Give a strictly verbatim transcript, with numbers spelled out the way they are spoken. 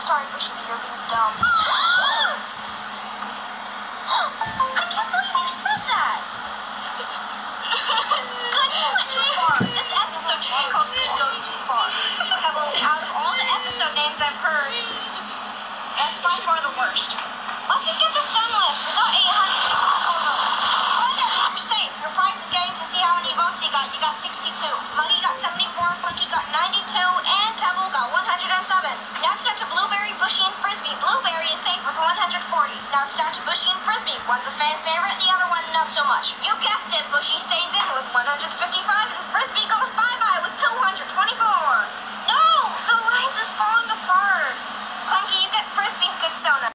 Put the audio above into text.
Sorry, Bushy, but you're being dumb. I can't believe you said that. Good, you went too far. This episode should be called This Goes Too Far. Pebble, out of all the episode names I've heard, that's by far the worst. Let's just get this done with. We got eight hundred more votes. Brenda, you're safe. Your prize is getting to see how many votes you got. You got sixty-two. Muggy got seventy-four. Funky got ninety-two. And Pebble got one hundred seven. Now it's down to Blueberry, Bushy, and Frisbee. Blueberry is safe with one hundred forty. Now it's down to Bushy and Frisbee. One's a fan favorite, the other one not so much. You guessed it. Bushy stays in with one hundred fifty-five, and Frisbee goes by.